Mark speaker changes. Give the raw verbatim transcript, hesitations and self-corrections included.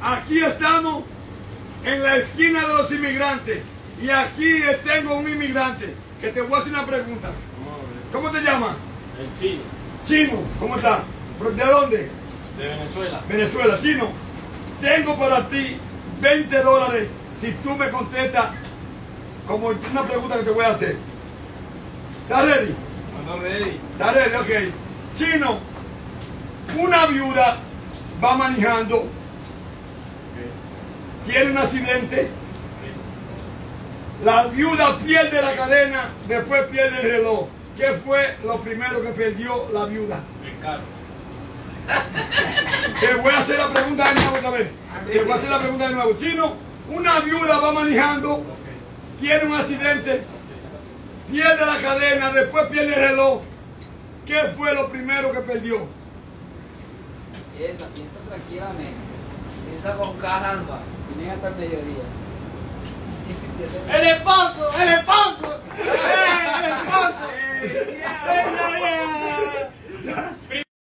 Speaker 1: Aquí estamos en la esquina de los inmigrantes. Y aquí tengo un inmigrante que te voy a hacer una pregunta. ¿Cómo te llamas?
Speaker 2: El chino.
Speaker 1: Chino, ¿cómo estás? ¿De dónde?
Speaker 2: De Venezuela.
Speaker 1: Venezuela, Chino. Tengo para ti veinte dólares si tú me contestas como una pregunta que te voy a hacer. ¿Estás ready?
Speaker 2: No ready.
Speaker 1: ¿Estás ready? Ok. Chino, una viuda va manejando,
Speaker 2: Okay.
Speaker 1: tiene un accidente, la viuda pierde la cadena, después pierde el reloj. ¿Qué fue lo primero que perdió la viuda?
Speaker 2: El carro.
Speaker 1: Te voy a hacer la pregunta de nuevo otra vez. Te voy a hacer la pregunta de nuevo. Chino, una viuda va manejando,
Speaker 2: Okay.
Speaker 1: tiene un accidente, pierde la cadena, después pierde el reloj. ¿Qué fue lo primero que perdió?
Speaker 3: Piensa, piensa tranquilamente. Piensa con calma. Tienes hasta el mediodía.
Speaker 2: ¡El esposo!